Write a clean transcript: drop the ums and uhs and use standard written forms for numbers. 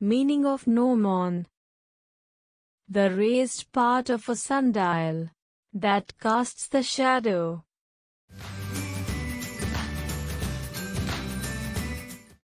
Meaning of Gnomon: the raised part of a sundial that casts the shadow.